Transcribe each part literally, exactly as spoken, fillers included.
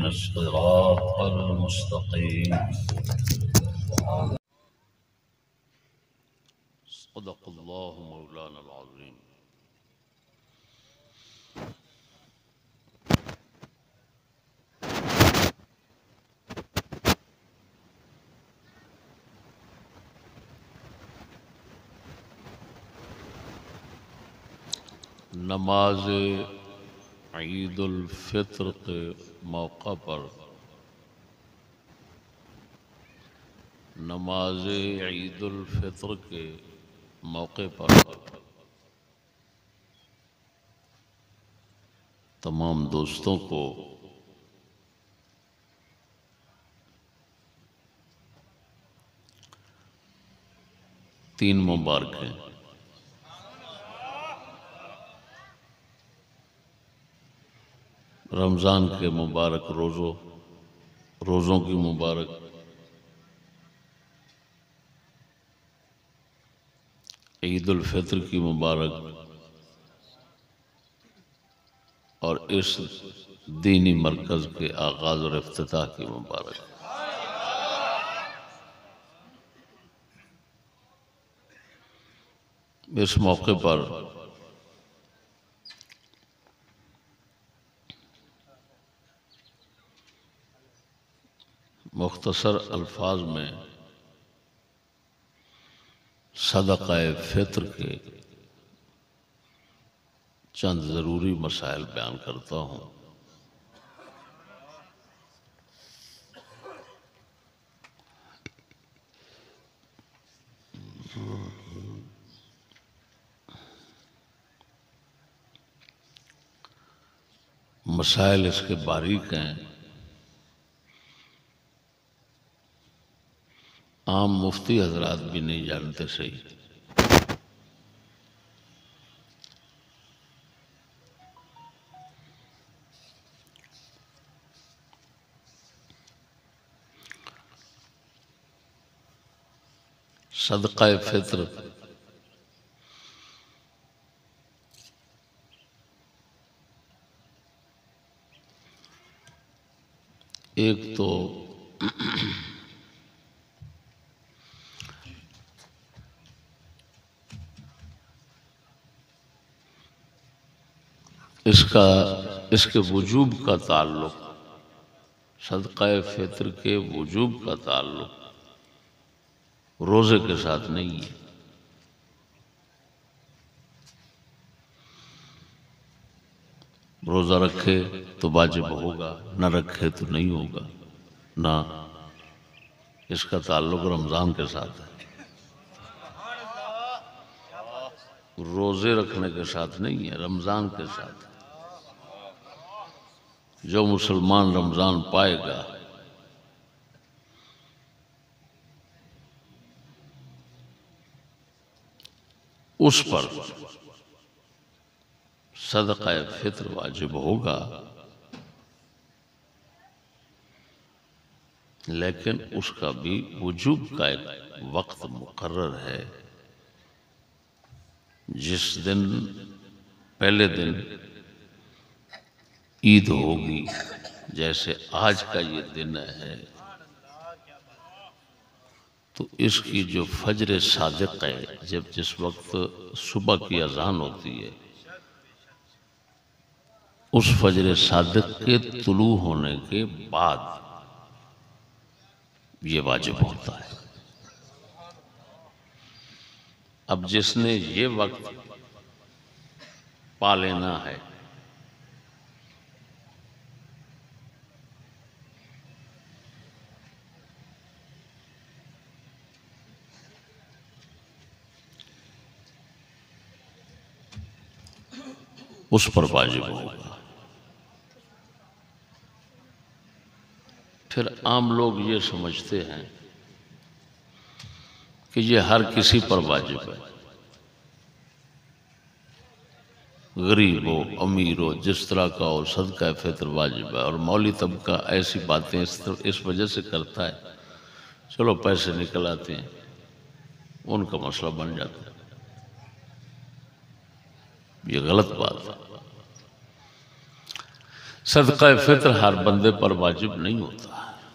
इहदिना सिरातल मुस्तकीम। सदक़ल्लाहु मौलाना अज़ीम। नमाज ईद उल फित्र के मौका पर नमाज ईद उल फित्र के मौके पर तमाम दोस्तों को तीन मुबारकें। रमज़ान के मुबारक रोज़ों रोज़ों की मुबारक, ईद उल फित्र की मुबारक और इस दीनी मरकज़ के आगाज़ और इफ्तिताह की मुबारक। इस मौके पर मुख्तसर अल्फाज में सदक़ाए फित्र के चंद ज़रूरी मसाइल बयान करता हूँ। मसाइल इसके बारीक हैं, आम मुफ्ती हजरात भी नहीं जानते सही। सदक़ाए फित्र एक तो इसका इसके वजूब का ताल्लुक, सदक़ाए फित्र के वजूब का ताल्लुक रोज़े के साथ नहीं है। रोज़ा रखे तो वाजिब होगा, न रखे तो नहीं होगा। ना, इसका ताल्लुक रमज़ान के साथ है, रोज़े रखने के साथ नहीं है, रमज़ान के साथ है। जो मुसलमान रमज़ान पाएगा उस पर सदक़ाए फित्र वाजिब होगा, लेकिन उसका भी वजूब का एक वक्त मुकर्रर है। जिस दिन पहले दिन ईद होगी, जैसे आज का ये दिन है, तो इसकी जो फजर सादिक है, जब जिस वक्त सुबह की अजान होती है, उस फजर सादिक के तुलू होने के बाद ये वाजिब होता है। अब जिसने ये वक्त पा लेना है, उस पर वाजिब होगा। फिर आम लोग ये समझते हैं कि ये हर किसी पर वाजिब है, गरीब हो अमीर हो जिस तरह का हो, सदका फित्र वाजिब है। और मौली तबका ऐसी बातें इस, इस वजह से करता है, चलो पैसे निकल आते हैं, उनका मसला बन जाता है। ये गलत बात है। सदका फित्र हर बंदे पर वाजिब नहीं होता।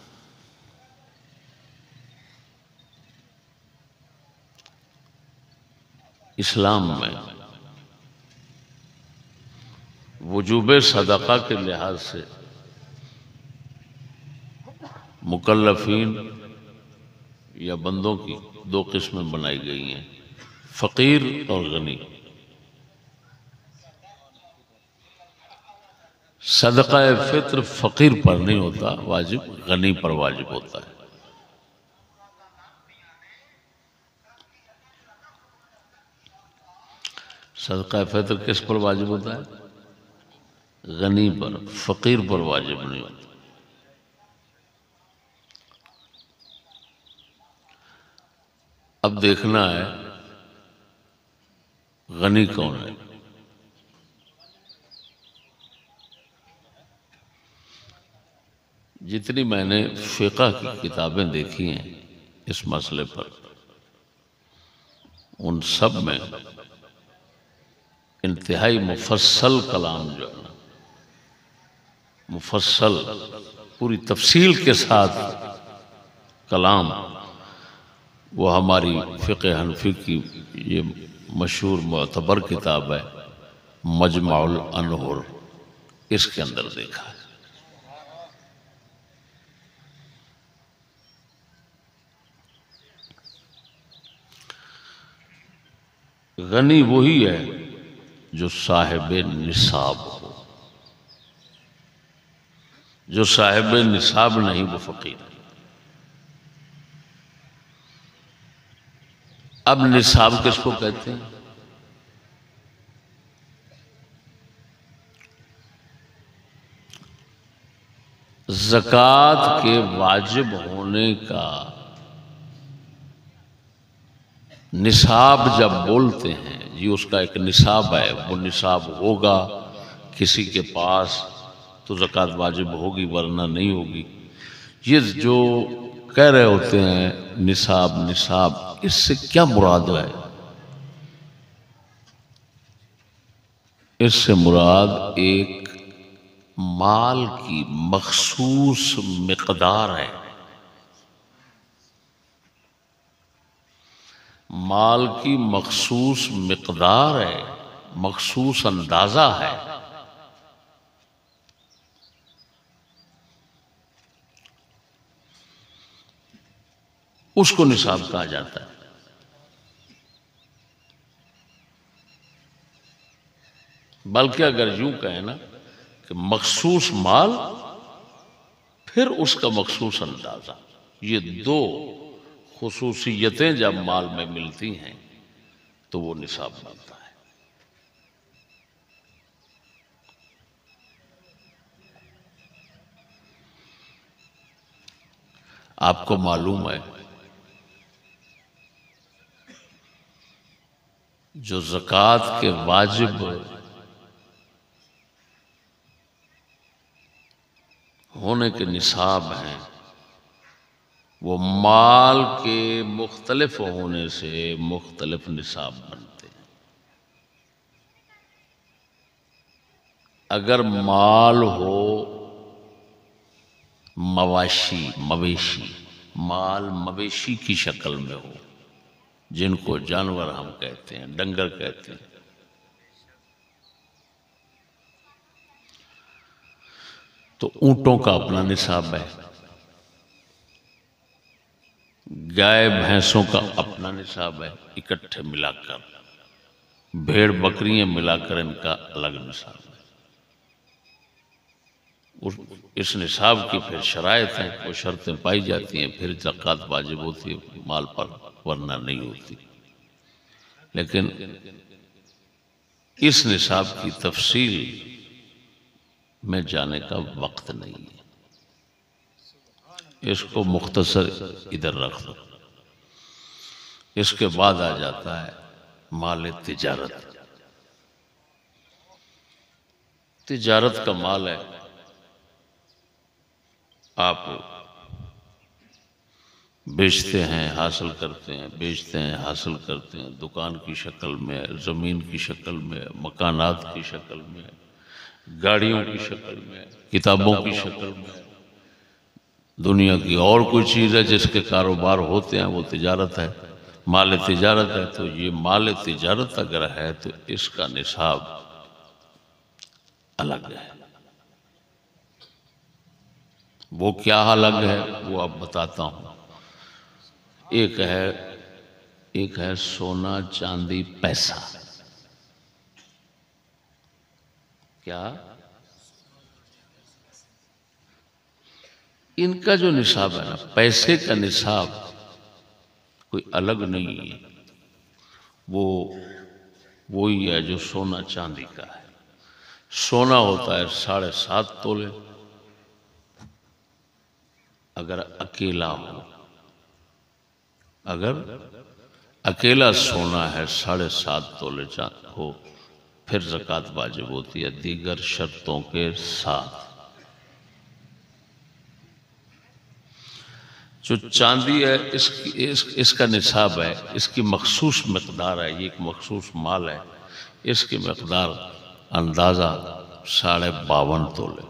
इस्लाम में वजूबे सदका के लिहाज से मुकल्लफीन या बंदों की दो किस्में बनाई गई हैं, फ़कीर और गनी। सदका फित्र फ़कीर पर नहीं होता वाजिब, गनी पर वाजिब होता है। सदका फित्र किस पर वाजिब होता है? गनी पर, फ़कीर पर वाजिब नहीं होता। अब देखना है गनी कौन है। जितनी मैंने फ़िक़ह की किताबें देखी हैं इस मसले पर, उन सब में इंतहाई मुफस्सल कलाम जो है ना, मुफस्सल पूरी तफसील के साथ कलाम, वो हमारी फ़िक़ह हनफी की ये मशहूर मुअतबर किताब है मजमाउल अनहुर, इसके अंदर देखा है। गनी वही है जो साहिब निसाब हो, जो साहिब निसाब नहीं वो फ़कीर है। अब निसाब किसको कहते हैं? ज़कात के वाजिब होने का निसाब जब बोलते हैं, ये उसका एक निसाब है, वो निसाब होगा किसी के पास तो ज़कात वाजिब होगी वरना नहीं होगी। ये जो कह रहे होते हैं निसाब निसाब, इससे क्या मुराद है? इससे मुराद एक माल की मखसूस मिक़दार है, माल की मखसूस मिक़दार है, मखसूस अंदाज़ा है। उसको निसाब कहा जाता है। बल्कि अगर यूं कहें ना कि मखसूस माल फिर उसका मखसूस अंदाज़ा, ये दो खुसूसियतें जब माल में मिलती हैं तो वो निसाब बनता है। आपको मालूम है जो ज़कात के वाजिब होने के निसाब हैं वो माल के मुख्तलिफ होने से मुख्तलिफ निसाब बनते हैं। अगर माल हो मवाशी मवेशी, माल मवेशी की शक्ल में हो, जिनको जानवर हम कहते हैं, डंगर कहते हैं, तो ऊंटों का अपना निसाब है, गाय भैंसों का अपना निसाब है, इकट्ठे मिलाकर, भेड़ बकरियां मिलाकर इनका अलग निसाब है। उस इस निसाब की फिर शराइत हैं, वो शर्तें पाई जाती हैं, फिर ज़कात वाजिब होती है माल पर, वरना नहीं होती। लेकिन इस निसाब की तफसील में जाने का वक्त नहीं है, इसको मुख्तसर इधर रख दो। इसके बाद आ जाता है माल तिजारत। तिजारत का माल है, आप बेचते हैं हासिल करते हैं, बेचते हैं हासिल करते हैं, दुकान की शक्ल में, ज़मीन की शक्ल में, मकानात की शक्ल में, गाड़ियों की शक्ल में, किताबों की शक्ल में, दुनिया की और कोई चीज़ है जिसके कारोबार होते हैं, वो तिजारत है, माल तिजारत है। तो ये माल तिजारत अगर है तो इसका निसाब अलग है। वो क्या अलग है वो अब बताता हूँ। एक है एक है सोना चांदी पैसा। क्या इनका जो निसाब है ना, पैसे का निसाब कोई अलग नहीं है, वो वही है जो सोना चांदी का है। सोना होता है साढ़े सात तोले अगर अकेला हो, अगर अकेला सोना है साढ़े सात तोले हो फिर ज़कात वाजिब होती है दीगर शर्तों के साथ। जो चांदी है इसकी इस, इसका निसाब है, इसकी मखसूस मकदार है, ये एक मखसूस माल है, इसकी मकदार अंदाज़ा साढ़े बावन तोले,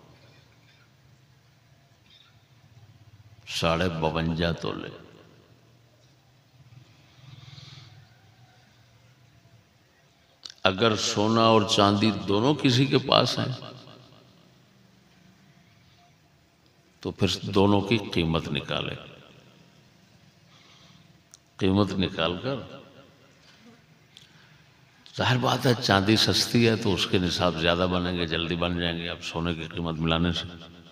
साढ़े बवंजा तोले। अगर सोना और चांदी दोनों किसी के पास हैं तो फिर दोनों की कीमत निकाले, कीमत निकालकर, जाहिर बात है चांदी सस्ती है तो उसके निसाब ज्यादा बनेंगे, जल्दी बन जाएंगे अब सोने की कीमत मिलाने से।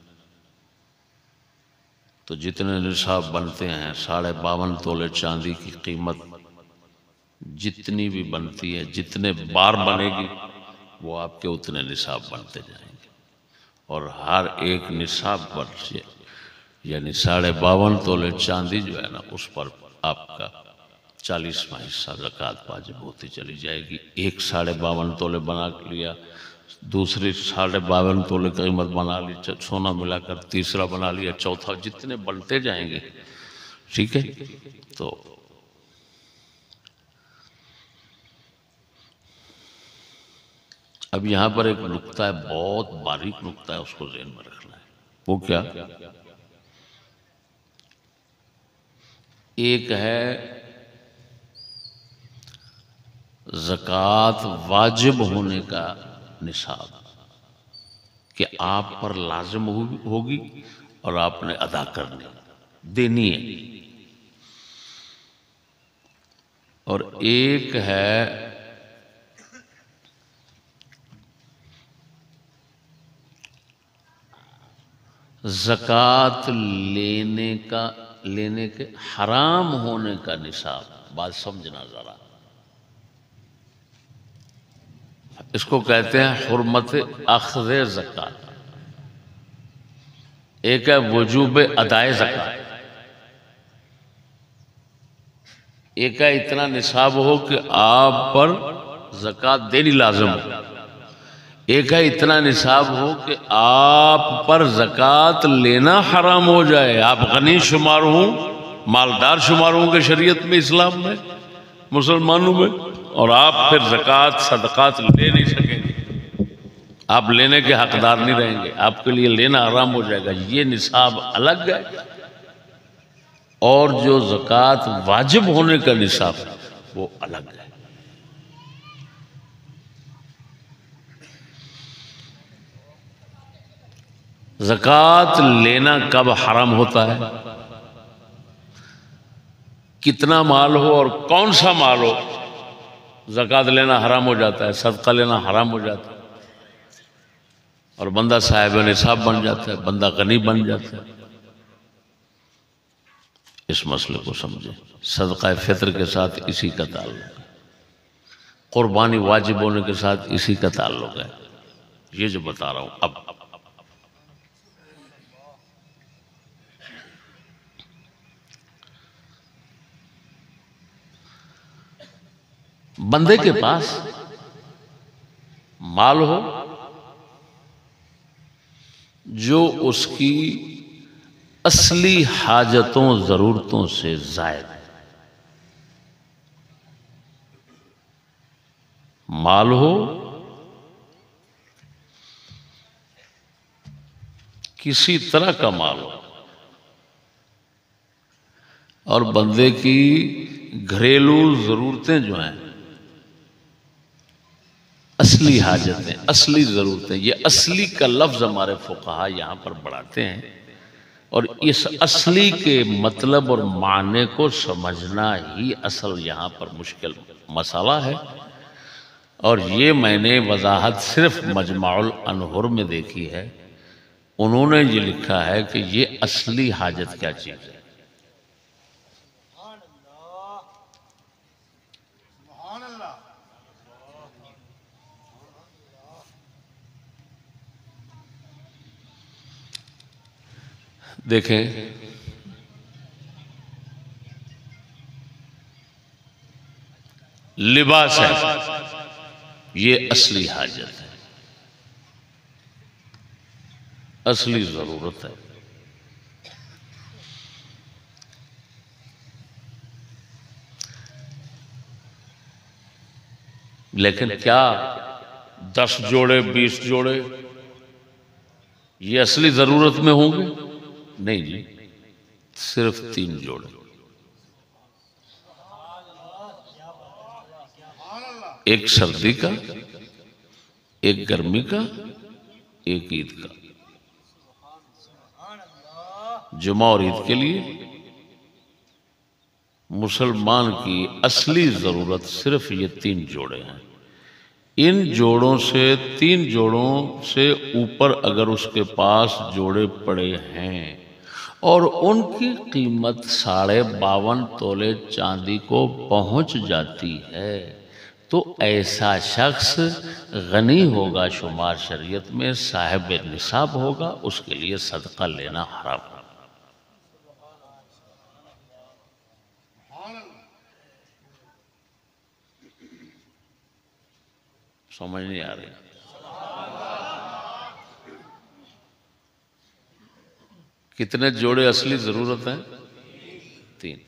तो जितने निसाब बनते हैं साढ़े बावन तोले चांदी की कीमत जितनी भी बनती है, जितने बार बनेगी वो आपके उतने निसाब बनते जाएंगे। और हर एक निसाब पर से यानी साढ़े बावन तोले चांदी जो है ना, उस पर आपका चालीसवां हिस्सा ज़कात वाजिब होती चली जाएगी। एक साढ़े बावन तोले बना लिया, दूसरी साढ़े बावन तोले कीमत बना ली, सोना मिलाकर तीसरा बना लिया, चौथा, जितने बनते जाएंगे। ठीक है। तो अब यहाँ पर एक नुक्ता है, बहुत बारीक नुक्ता है, उसको ज़हन में रखना है। वो क्या? एक है ज़कात वाजिब होने का निसाब कि आप पर लाजिम होगी और आपने अदा करनी, देनी है। और एक है ज़कात लेने का लेने के हराम होने का निसाब। बात समझना जरा, इसको कहते हैं हुर्मत अख़ज़े ज़कात। एक है वजूब अदाए ज़कात, एक है इतना निसाब हो कि आप पर ज़कात देनी लाज़िम हो, एक है इतना निसाब हो कि आप पर ज़कात लेना हराम हो जाए। आप गनी शुमार हों, मालदार शुमार होंगे शरीयत में, इस्लाम में, मुसलमानों में, और आप फिर ज़कात सदक़ात ले नहीं सकेंगे, आप लेने के हकदार नहीं रहेंगे, आपके लिए लेना हराम हो जाएगा। ये निसाब अलग है। और जो ज़कात वाजिब होने का निसाब वो अलग है। ज़कात लेना कब हराम होता है? कितना माल हो और कौन सा माल हो, ज़कात लेना हराम हो जाता है, सदका लेना हराम हो जाता है, और बंदा साहिब निसाब बन जाता है, बंदा गनी बन जाता है। इस मसले को समझे। सदका फितर के साथ इसी का ताल्लुक है, कुर्बानी वाजिब होने के साथ इसी का ताल्लुक है। ये जो बता रहा हूं अब, बंदे के पास माल हो जो उसकी असली हाजतों जरूरतों से ज़ायद, माल हो किसी तरह का माल हो, और बंदे की घरेलू जरूरतें जो हैं, असली हाजतें, असली ज़रूरतें, ये असली का लफ्ज़ हमारे फुक़हा यहाँ पर बढ़ाते हैं। और इस असली के मतलब और माने को समझना ही असल यहाँ पर मुश्किल मसला है। और ये मैंने वजाहत सिर्फ मजमाउल अनहुर में देखी है। उन्होंने ये लिखा है कि ये असली हाजत क्या चीज़ है। देखें, लिबास है, ये असली हाजत है, असली जरूरत है। लेकिन क्या दस जोड़े बीस जोड़े ये असली जरूरत में होंगे? नहीं जी, सिर्फ तीन जोड़े, एक सर्दी का, एक गर्मी का, एक ईद का। जुमा और ईद के लिए मुसलमान की असली जरूरत सिर्फ ये तीन जोड़े हैं। इन जोड़ों से, तीन जोड़ों से ऊपर अगर उसके पास जोड़े पड़े हैं और उनकी कीमत साढ़े बावन तोले चांदी को पहुंच जाती है, तो ऐसा शख्स गनी होगा, शुमार शरीयत में साहिब निसाब होगा, उसके लिए सदका लेना हराम है। समझ नहीं आ रही? कितने जोड़े असली जरूरत है? तीन।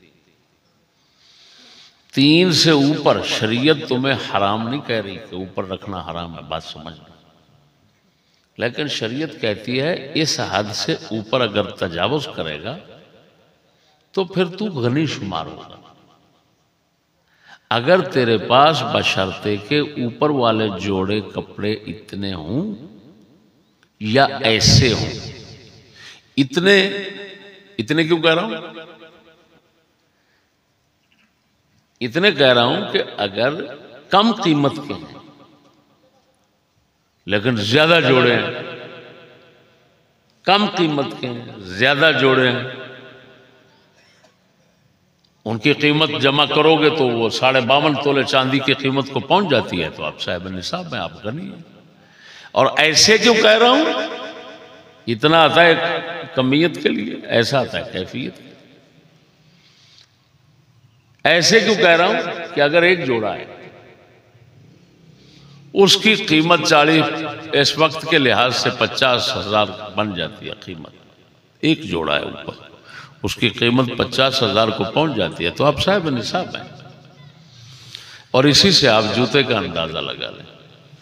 तीन से ऊपर शरीयत तुम्हें हराम नहीं कह रही कि ऊपर रखना हराम है, बात समझना। लेकिन शरीयत कहती है इस हद से ऊपर अगर तजावुज करेगा तो फिर तू गनी शुमार होगा। अगर तेरे पास बशर्ते के ऊपर वाले जोड़े कपड़े इतने हों या ऐसे हों, इतने इतने क्यों कह रहा हूं? इतने कह रहा हूं कि अगर कम कीमत के हैं लेकिन ज्यादा जोड़े हैं, कम कीमत के हैं ज्यादा जोड़े हैं, उनकी कीमत जमा करोगे तो वो साढ़े बावन तोले चांदी की कीमत को पहुंच जाती है, तो आप साहिब निसाब में, आप गनी हैं। और ऐसे क्यों कह रहा हूं? इतना आता है कमियत के लिए, ऐसा आता है कैफियत के लिए। ऐसे क्यों कह रहा हूं कि अगर एक जोड़ा है उसकी कीमत चालीस, इस वक्त के लिहाज से पचास हजार बन जाती है कीमत, एक जोड़ा है ऊपर, उसकी कीमत पचास हजार को पहुंच जाती है, तो आप साहिब निसाब हैं। और इसी से आप जूते का अंदाजा लगा लें।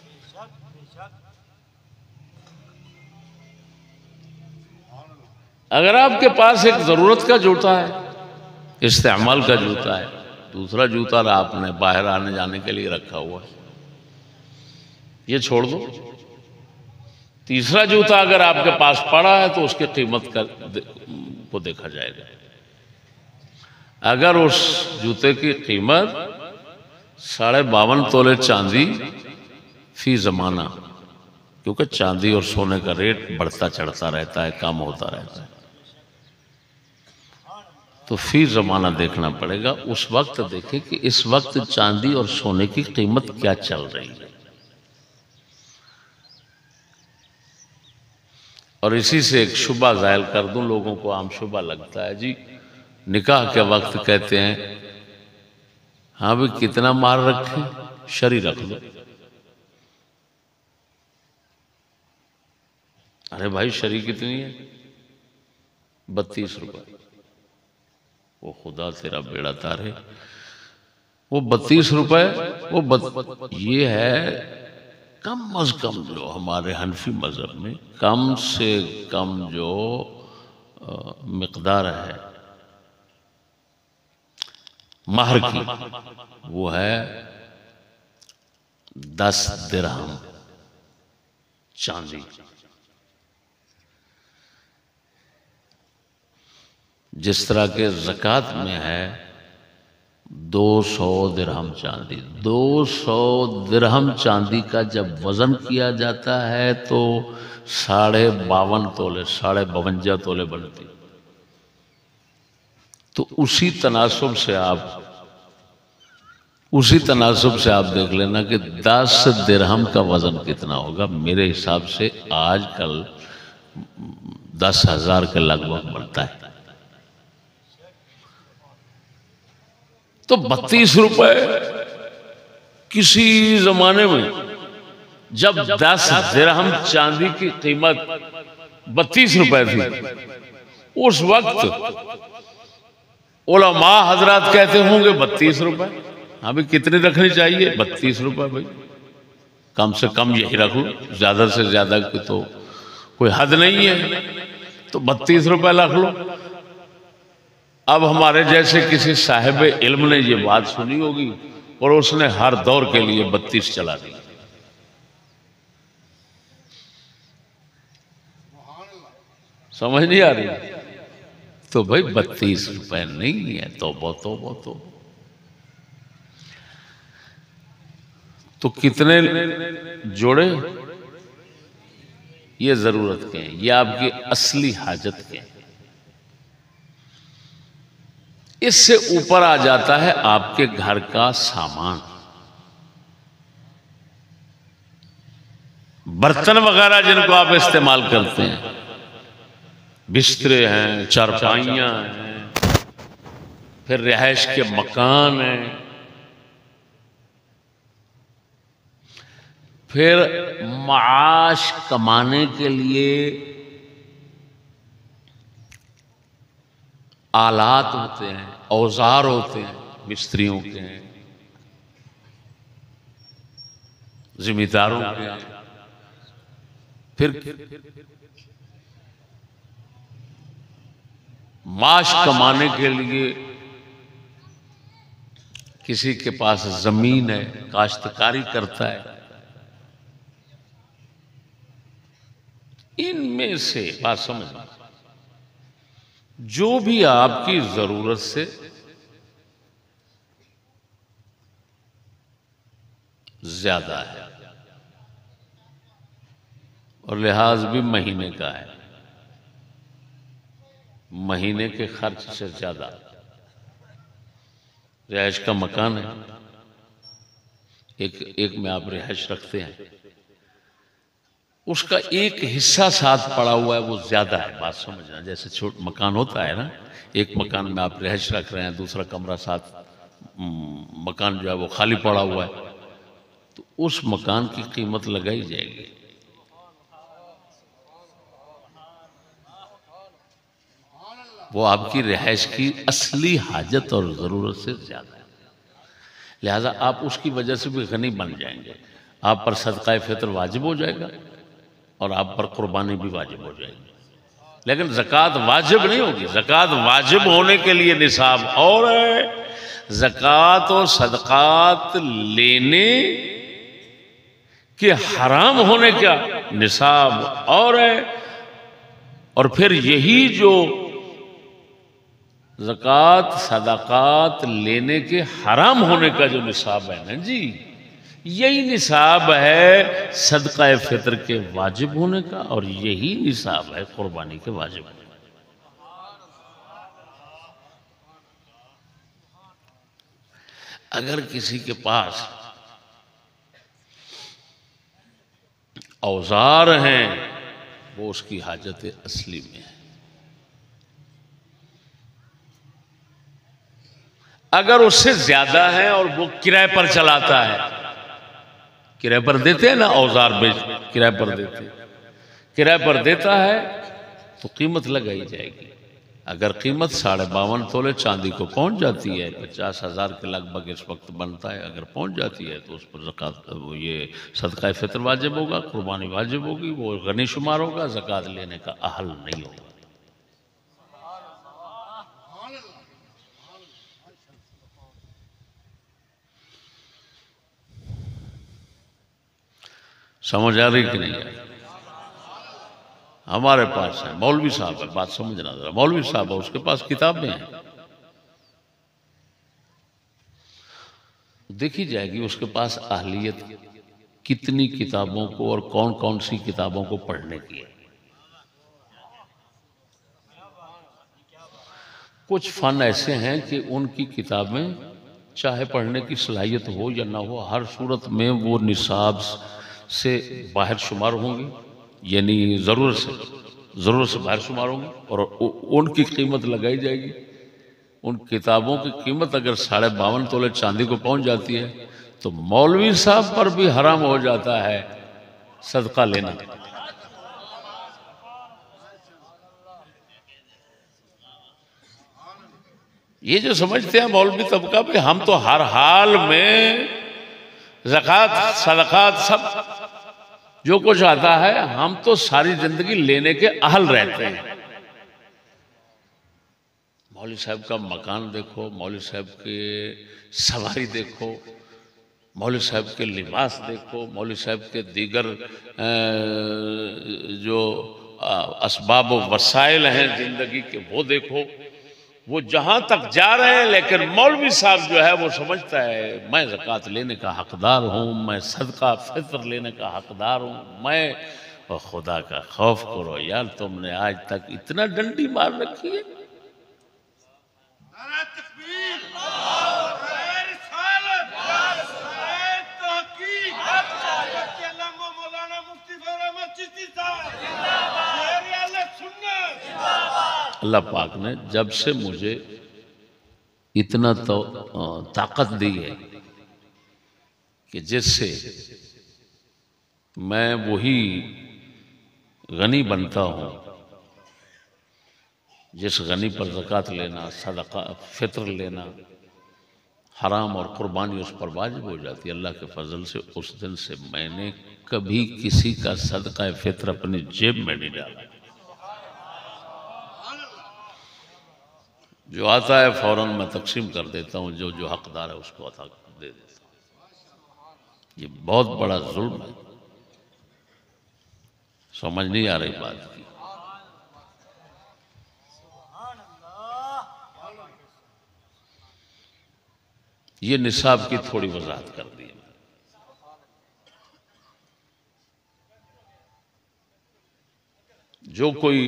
अगर आपके पास एक जरूरत का जूता है, इस्तेमाल का जूता है, दूसरा जूता आपने बाहर आने जाने के लिए रखा हुआ है, ये छोड़ दो, तीसरा जूता अगर आपके पास पड़ा है तो उसकी कीमत का को देखा जाएगा। अगर उस जूते की कीमत साढ़े बावन तोले चांदी फी जमाना, क्योंकि चांदी और सोने का रेट बढ़ता चढ़ता रहता है, कम होता रहता है, तो फी जमाना देखना पड़ेगा। उस वक्त देखें कि इस वक्त चांदी और सोने की कीमत क्या चल रही है। और इसी से एक शुबा ज़ायल कर दूं, लोगों को आम शुबा लगता है जी, निकाह के वक्त कहते हैं हाँ भाई कितना मार रखे, शरी रख लो। अरे भाई शरी कितनी है? बत्तीस रुपए। वो खुदा तेरा बेड़ा तारे, वो बत्तीस रुपए, वो बत, ये है कम अज कम जो हमारे हनफी मज़हब में कम से कम जो मिक़दार है महर की, वो है दस दिरहम चांदी। जिस तरह के ज़कात में है दो सौ दिरहम चांदी। दो सौ दिरहम चांदी का जब वज़न किया जाता है तो साढ़े बावन तोले साढ़े बवंजा तोले बनती। तो उसी तनासुब से आप उसी तनासुब से आप देख लेना कि दस दिरहम का वज़न कितना होगा। मेरे हिसाब से आजकल दस हजार के लगभग बनता है। तो बत्तीस रुपए किसी जमाने में जब दस दिरहम चांदी की कीमत बत्तीस रुपए थी, उस वक्त उलमा हजरात कहते होंगे बत्तीस रुपए, अभी कितने रखनी चाहिए? बत्तीस रुपए भाई, कम से कम यही रख लो, ज्यादा से ज्यादा की तो कोई हद नहीं है, तो बत्तीस रुपए रख लो। अब हमारे जैसे किसी साहिब इल्म ने ये बात सुनी होगी और उसने हर दौर के लिए बत्तीस चला दी। समझ नहीं आ रही? तो भाई बत्तीस रुपए नहीं है, तो वो तो वो तो तो कितने जोड़े? ये जरूरत के हैं, ये आपकी असली हाजत के हैं। इससे ऊपर आ जाता है आपके घर का सामान, बर्तन वगैरह जिनको आप इस्तेमाल करते हैं, बिस्तरे हैं, चारपाइयां हैं, फिर रिहाइश के मकान हैं, फिर माश कमाने के लिए आलात होते हैं, औजार होते हैं, मिस्त्रियों के हैं, जिम्मेदारों के हैं, फिर माश कमाने के लिए किसी के पास जमीन है, काश्तकारी करता है। इनमें से बात समझना, जो भी आपकी जरूरत से ज्यादा है और लिहाज भी महीने का है, महीने के खर्च से ज्यादा, रिहाइश का मकान है, एक एक में आप रिहाइश रखते हैं, उसका एक हिस्सा साथ पड़ा हुआ है, वो ज्यादा है। बात समझना, जैसे छोट मकान होता है ना, एक मकान में आप रिहाइश रख रहे हैं, दूसरा कमरा साथ मकान जो है वो खाली पड़ा हुआ है, तो उस मकान की कीमत लगाई जाएगी। वो आपकी रिहाइश की असली हाजत और ज़रूरत से ज़्यादा है, लिहाजा आप उसकी वजह से भी गनी बन जाएंगे। आप पर सदका फितर वाजिब हो जाएगा और आप पर कुर्बानी भी वाजिब हो जाएगी, लेकिन ज़कात वाजिब नहीं होगी। ज़कात वाजिब होने के लिए निसाब और है, ज़कात और सदक़ात लेने के हराम होने का निसाब और है, और फिर यही जो ज़कात सदक़ात लेने के हराम होने का जो निसाब है ना जी, यही निसाब है सदका फितर के वाजिब होने का, और यही निसाब है कुर्बानी के वाजिब होने का। अगर किसी के पास औजार हैं, वो उसकी हाजत असली में है। अगर उससे ज्यादा है और वो किराए पर चलाता है, किराए पर देते हैं ना, औजार बेच किराए पर देते हैं, किराए पर देता है तो कीमत लगाई जाएगी। अगर कीमत साढ़े बावन तोले चांदी को पहुंच जाती है, पचास हजार के लगभग इस वक्त बनता है, अगर पहुंच जाती है तो उस पर ज़कात वो ये सदका फितर वाजिब होगा, कुर्बानी वाजिब होगी, वो गनी शुमार होगा, ज़कात लेने का अहल नहीं होगा। समझ आ रही कि नहीं है? हमारे पास है, मौलवी साहब है, बात समझना जरा, मौलवी साहब है, उसके पास किताबें हैं, देखी जाएगी उसके पास अहलियत कितनी किताबों को और कौन कौन सी किताबों को पढ़ने की है। कुछ फन ऐसे हैं कि उनकी किताबें चाहे पढ़ने की सलाहियत हो या ना हो, हर सूरत में वो निसाब से बाहर शुमार होंगी, यानी ज़रूरत से ज़रूरत से बाहर शुमार होंगी और उनकी कीमत लगाई जाएगी। उन किताबों की कीमत अगर साढ़े बावन तोले चांदी को पहुंच जाती है तो मौलवी साहब पर भी हराम हो जाता है सदका लेना। ये जो समझते हैं मौलवी तबका भी हम तो हर हाल में ज़कात सदकात सब जो कुछ आता है हम तो सारी जिंदगी लेने के अहल रहते हैं। मौलवी साहब का मकान देखो, मौलवी साहब के सवारी देखो, मौलवी साहब के लिबास देखो, मौलवी साहब के दीगर जो असबाब व वसाइल हैं जिंदगी के वो देखो। वो जहां तक जा रहे हैं, लेकिन मौलवी साहब जो है वो समझता है मैं ज़कात लेने का हकदार हूँ, मैं सदका फितर लेने का हकदार हूँ, मैं और खुदा का खौफ करो यार, तुमने आज तक इतना डंडी मार रखी है। अल्लाह पाक ने जब से मुझे इतना तो ताकत दी है कि जिससे मैं वही गनी बनता हूँ जिस गनी पर ज़कात लेना, सदका फितर लेना हराम और कुर्बानी उस पर वाजिब हो जाती है। अल्लाह के फजल से उस दिन से मैंने कभी किसी का सदका फितर अपनी जेब में नहीं डाला। जो आता है फौरन मैं तकसीम कर देता हूँ, जो जो हकदार है उसको अता दे देता हूँ। ये बहुत बड़ा जुल्म है, समझ नहीं आ रही बात की। ये निसाब की थोड़ी वजाहत कर दी है। जो कोई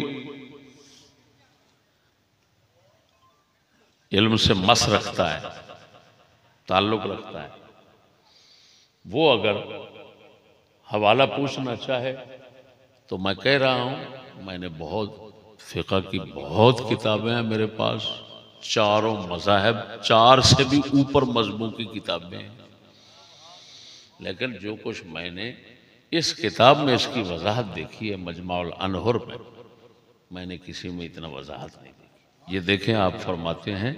इल्म से मस रखता है, ताल्लुक रखता है, वो अगर हवाला पूछना चाहे तो मैं कह रहा हूँ मैंने बहुत फ़िक़ह की बहुत किताबें हैं मेरे पास, चारों मज़ाहिब, चार से भी ऊपर मज़मून की किताबें हैं, लेकिन जो कुछ मैंने इस किताब में इसकी वजाहत देखी है मजमाउल अनहुर में, मैंने किसी में इतना वजाहत नहीं देखी। ये देखें, आप फरमाते हैं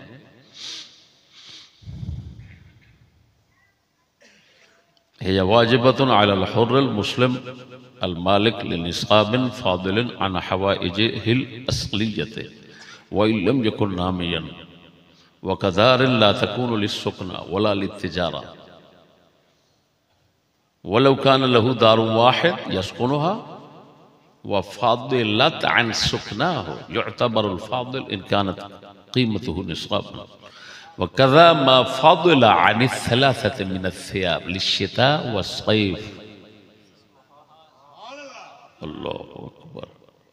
हिय वाजिबतुन अलल हुर्रिल मुस्लिम अल मालिक लिनिसाबिन फादिलिन अन हवाइजिहिल अस्लियति व इल्लम यकुन नामियन व कदारिन ला तकूनु लिस्सुकना वला लित्तिजारा वलौ कान लहू दारुन वाहिद यस्कुनुहा व फादिलत अन सुकनाहु युअतबरुल फादिल इन कानत कीमतुहु निसाबन व कज़ा मा फादिल अन सलासति मिन अस्सियाब लिश्शिता व सैफ। अल्लाहु अकबर।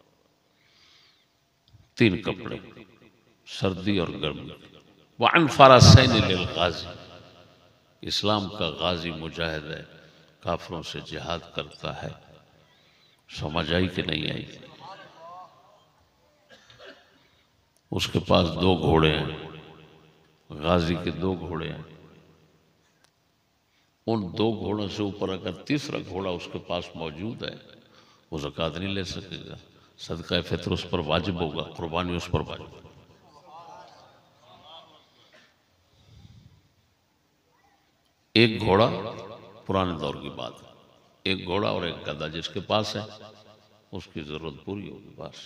तीन कपड़े, सर्दी और गर्मी। व अन फरसैन लिल गाजी, इस्लाम का गाजी मुजाहिद है, काफिरों से जिहाद करता है। समझ आई कि नहीं आई? उसके पास दो घोड़े हैं, गाजी के दो घोड़े हैं, उन दो घोड़ों से ऊपर अगर तीसरा घोड़ा उसके पास मौजूद है वो ज़कात नहीं ले सकेगा, सदका फितर उस पर वाजिब होगा, कुर्बानी उस पर वाजिब होगा। एक घोड़ा, पुराने दौर की बात, एक घोड़ा और एक गधा जिसके पास है उसकी जरूरत पूरी होगी बस।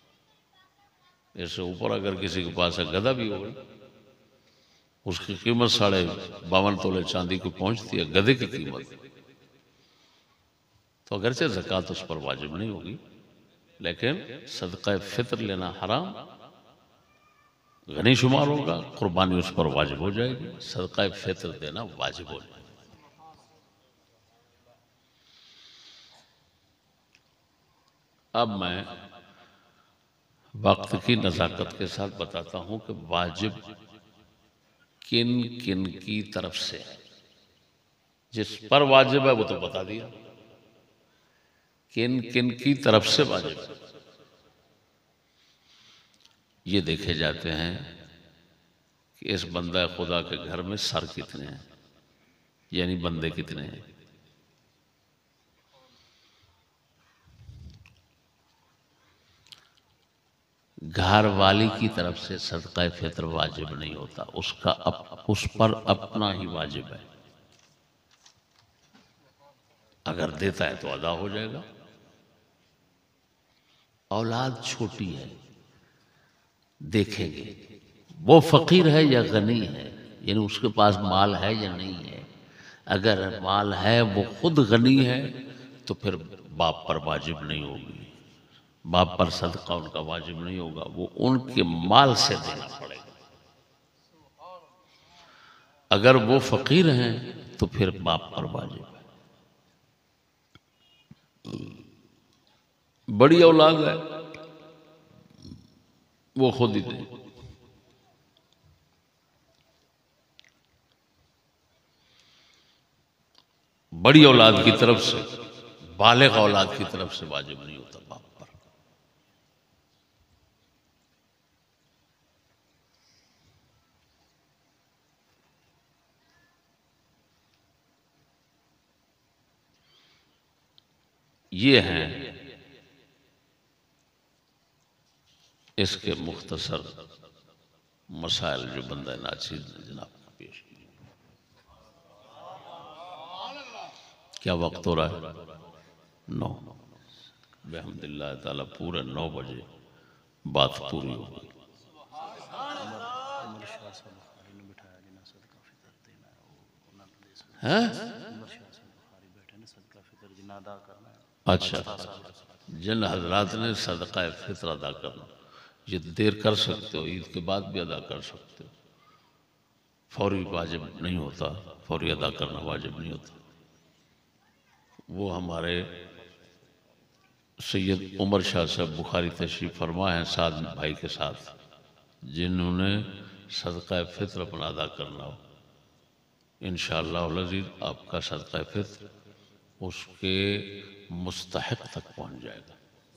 इससे ऊपर अगर किसी के पास है गधा भी हो गई, उसकी कीमत साढ़े बावन तोले चांदी को पहुंचती है, गधे की कीमत। तो अगरचे ज़कात उस पर वाजिब नहीं होगी, लेकिन सदका फित्र लेना हराम, गनी शुमार होगा, कुर्बानी उस पर वाजिब हो जाएगी, सदका फित्र देना वाजिब हो जाएगा। अब मैं वक्त की नज़ाकत के साथ बताता हूं कि वाजिब किन किन की तरफ से है। जिस पर वाजिब है वो तो बता दिया, किन किन की तरफ से वाजिब है ये देखे जाते हैं कि इस बंदा खुदा के घर में सर कितने हैं, यानी बंदे कितने हैं। घर वाली की तरफ से सदका फित्र वाजिब नहीं होता, उसका अप, उस पर अपना ही वाजिब है। अगर देता है तो अदा हो जाएगा। औलाद छोटी है, देखेंगे वो फकीर है या गनी है, यानी उसके पास माल है या नहीं है। अगर माल है, वो खुद गनी है, तो फिर बाप पर वाजिब नहीं होगी, बाप पर सदका उनका वाजिब नहीं होगा, वो उनके माल से देना पड़ेगा। अगर वो फकीर हैं तो फिर बाप पर वाजिब है। बड़ी औलाद है वो खुद ही दे। बड़ी औलाद की तरफ से, बालिग औलाद की तरफ से वाजिब नहीं होता बाप पर। ये हैं इसके मुख्तसर मसाइल जो बंदा नाचीज ने जनाब को पेश किए। क्या वक्त हो रहा है? नौ। बेहमदिल्लाह ताला पूरे नौ बजे बात पूरी हो गई। हैं? अच्छा, जिन हजरात ने सदका फित्र अदा करना, ये देर कर सकते हो, ईद के बाद भी अदा कर सकते हो। फौरी वाजिब नहीं होता, फौरी अदा करना वाजिब नहीं होता। वो हमारे सैयद उमर शाह साहब बुखारी तशरीफ़ फरमा है साद भाई के साथ, जिन्होंने सदका फित्र अपना अदा करना हो, इंशाअल्लाह अज़ीज़ आपका सदका फित्र उसके मुस्तहिक तक पहुंच जाएगा।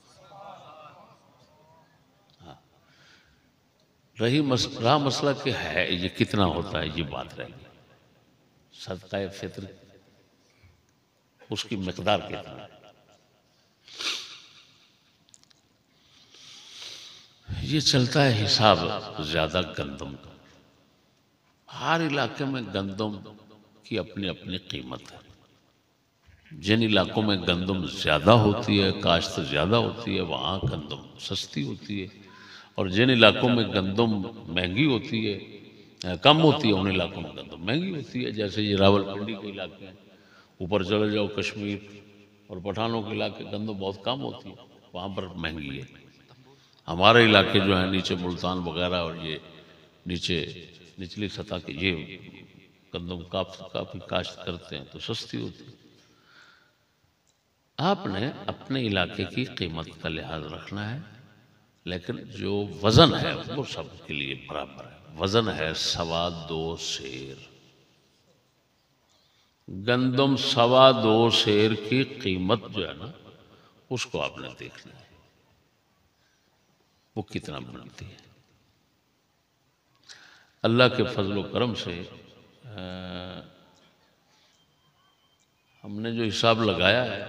हाँ, रही मस, रहा मसला कि है ये कितना होता है, ये बात रहेगी। सदका फित्र उसकी मिकदार कितना है, ये चलता है हिसाब ज्यादा गंदम का। हर इलाके में गंदम की अपनी अपनी कीमत है। जिन इलाकों में गंदम ज़्यादा होती है, काश्त ज़्यादा होती है, वहाँ गंदम सस्ती होती है, और जिन इलाकों में गंदम महंगी होती है, कम होती है, उन इलाकों में गंदम महंगी होती है। जैसे ये रावलपिंडी के इलाके हैं, ऊपर चले जाओ कश्मीर और पठानों के इलाके गंदम बहुत कम होती है, वहाँ पर महंगी है। हमारे इलाके जो हैं नीचे मुल्तान वगैरह और ये नीचे निचली सतह के ये गंदम काफ़ी काफ़ी काश्त करते हैं तो सस्ती होती है। आपने अपने इलाके की कीमत का लिहाज रखना है, लेकिन जो वज़न है वो सबके लिए बराबर है। वज़न है सवा दो शेर, गंदम सवा दो शेर की कीमत जो है ना, उसको आपने देखना है वो कितना बनती है। अल्लाह के फजल करम से आ, हमने जो हिसाब लगाया है,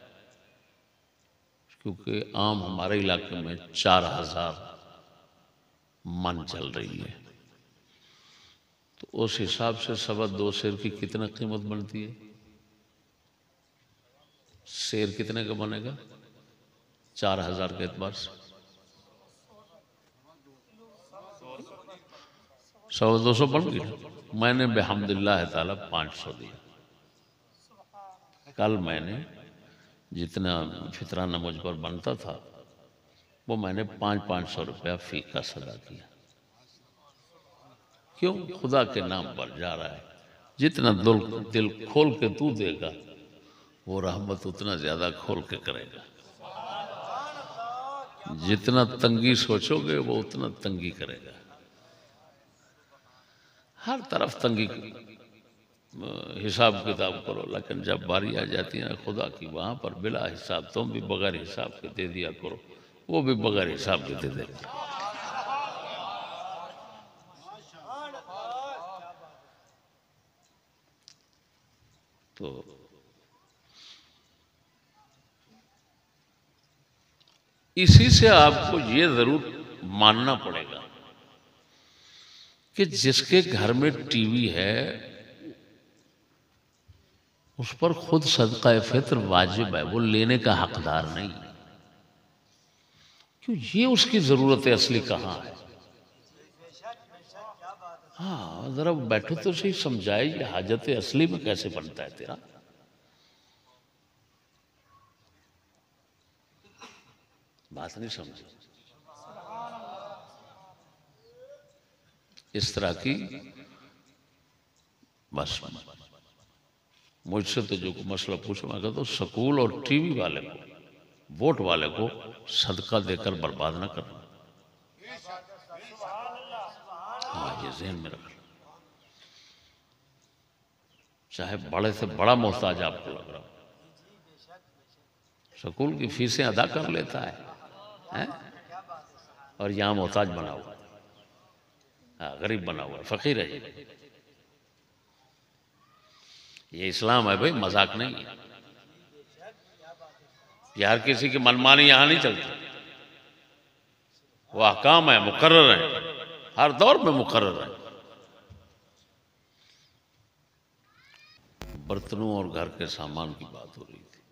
क्योंकि आम हमारे इलाके में चार हजार मन चल रही है, तो उस हिसाब से सवा दो शेर की कितना कीमत बनती है? शेर कितने का बनेगा चार हजार के एतबार से? सवा दो सौ बन गया। मैंने बेहम्दुलिल्लाह ताला पाँच सौ दिया। कल मैंने जितना फितराना मुझ पर बनता था वो मैंने पाँच पाँच सौ रुपया फी का सदा किया। क्यों? खुदा के नाम पर जा रहा है। जितना दिल दिल खोल के तू देगा वो रहमत उतना ज्यादा खोल के करेगा। जितना तंगी सोचोगे वो उतना तंगी करेगा। हर तरफ तंगी हिसाब किताब करो, लेकिन जब बारी आ जाती है ना खुदा की, वहां पर बिला हिसाब तुम भी बगैर हिसाब के दे दिया करो, वो भी बगैर हिसाब के दे देगा। तो इसी से आपको ये जरूर मानना पड़ेगा कि जिसके घर में टीवी है उस पर खुद सदका फित्र वाजिब है, वो लेने का हकदार नहीं। क्यों? ये उसकी जरूरत असली कहाँ है? हाँ, जरा बैठो तो सही, समझाए ये हाजत असली में कैसे बनता है तेरा। बात नहीं समझी। इस तरह की बस मुझसे तो जो मसला पूछो मैं कहता हूँ स्कूल और टीवी वाले को, वोट वाले को सदका देकर बर्बाद ना करना। हाँ, ये ज़हन में रखना। चाहे बड़े से बड़ा मोहताज आपको लग रहा हो, स्कूल की फीसें अदा कर लेता है, है? और यहाँ मोहताज बना हुआ, हाँ, गरीब बना हुआ, फकीर है। ये इस्लाम है भाई, मजाक नहीं है। यार किसी की मनमानी यहां नहीं चलती। वो अहकाम है, मुकर्रर है, हर दौर में मुकर्रर है। बर्तनों और घर के सामान की बात हो रही थी।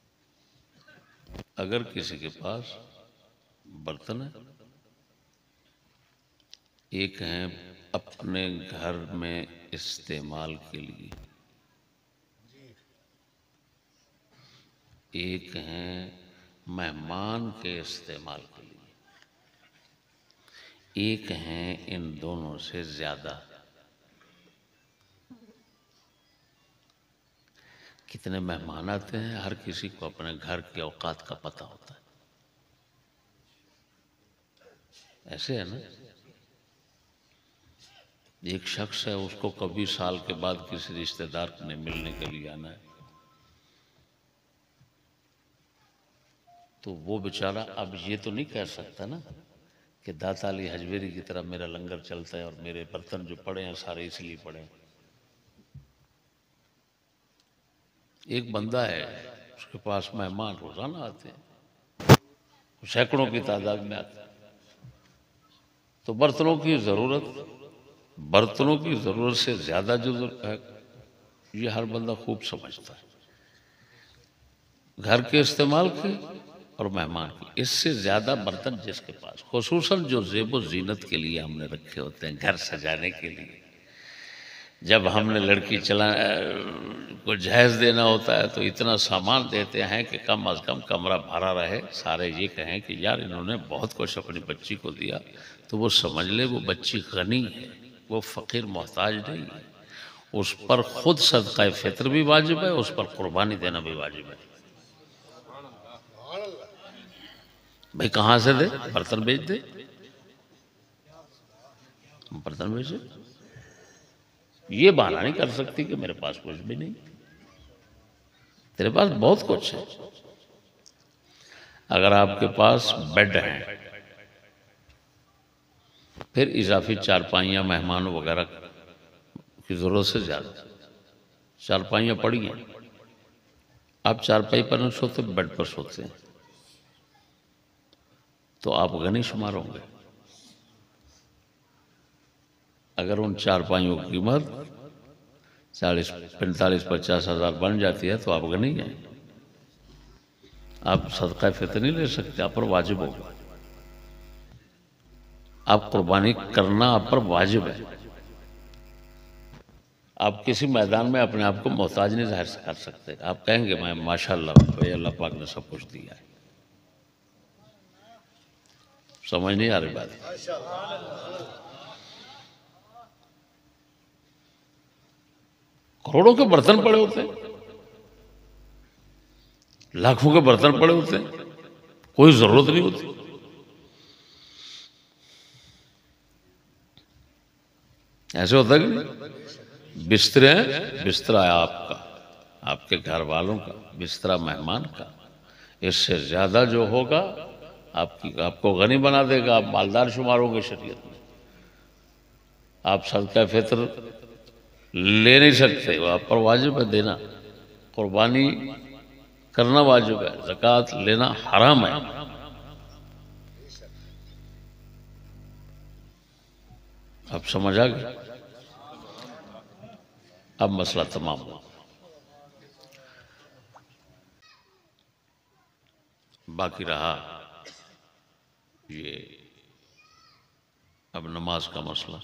अगर किसी के पास बर्तन है, एक है अपने घर में इस्तेमाल के लिए, एक है मेहमान के इस्तेमाल के लिए, एक है इन दोनों से ज्यादा। कितने मेहमान आते हैं, हर किसी को अपने घर के औकात का पता होता है। ऐसे है ना, एक शख्स है, उसको कभी साल के बाद किसी रिश्तेदार ने मिलने के लिए आना है, तो वो बेचारा अब ये तो नहीं कह सकता ना कि दाता अली हजवेरी की तरह मेरा लंगर चलता है और मेरे बर्तन जो पड़े हैं सारे इसलिए पड़े हैं। एक बंदा है, उसके पास मेहमान रोजाना आते हैं, सैकड़ों की तादाद में आते हैं, तो बर्तनों की जरूरत बर्तनों की जरूरत से ज्यादा जो है ये हर बंदा खूब समझता है। घर के इस्तेमाल के और मेहमान की, इससे ज्यादा बर्तन जिसके पास, खुसूसन जो ज़ेबो ज़ीनत के लिए हमने रखे होते हैं, घर सजाने के लिए। जब हमने लड़की चला को जहेज देना होता है तो इतना सामान देते हैं कि कम अज़ कम कमरा भरा रहे, सारे ये कहें कि यार इन्होंने बहुत कुछ अपनी बच्ची को दिया, तो वो समझ ले वो बच्ची गनी है, वो फ़कीर मोहताज नहीं है। उस पर खुद सदका फित्र भी वाजिब है, उस पर कुर्बानी देना भी वाजिब है। भाई कहाँ से दे? बर्तन बेच दे, बर्तन बेचे। ये बहाना नहीं कर सकती कि मेरे पास कुछ भी नहीं, तेरे पास बहुत कुछ है। अगर आपके पास बेड है, फिर इजाफी चारपाइयाँ मेहमानों वगैरह की जरूरत से ज्यादा चारपाइयाँ पड़ी हैं, आप चारपाई पर न सोते, बेड पर सोते हैं, तो आप गनी शुमार होंगे। अगर उन चारपाइयों की कीमत चालीस पैंतालीस पचास हजार बन जाती है तो आप गनी हैं, आप सदका फितर नहीं ले सकते, आप पर वाजिब होगा। आप कुर्बानी करना आप पर वाजिब है। आप किसी मैदान में अपने आप को मोहताज नहीं जाहिर कर सकते। आप कहेंगे मैं माशाल्लाह भाई अल्लाह पाक ने सब कुछ दिया है। समझ नहीं आ रही बात? करोड़ों के बर्तन पड़े होते हैं, लाखों के बर्तन पड़े होते हैं, कोई जरूरत नहीं होती। ऐसे होता है कि नहीं? बिस्तरे हैं, बिस्तरा है आपका, आपके घर वालों का, बिस्तरा मेहमान का। इससे ज्यादा जो होगा आपकी आपको गनी बना देगा, आप मालदार शुमार होंगे शरीयत में। आप सदका फितर ले नहीं सकते, वो आप पर वाजिब है देना। कुर्बानी करना वाजिब है, ज़कात लेना हराम है। अब समझ आ गया? अब मसला तमाम हुआ। बाकी रहा ये अब नमाज का मसला।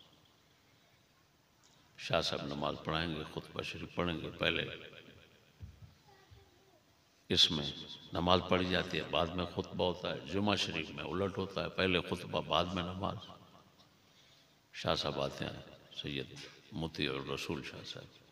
शाह साहब नमाज पढ़ाएंगे, खुतबा शरीफ पढ़ेंगे। पहले इसमें नमाज पढ़ी जाती है, बाद में खुतबा होता है। जुमा शरीफ में उलट होता है, पहले खुतबा बाद में नमाज। शाह साहब आते हैं, सैयद मुती और रसूल शाह साहब।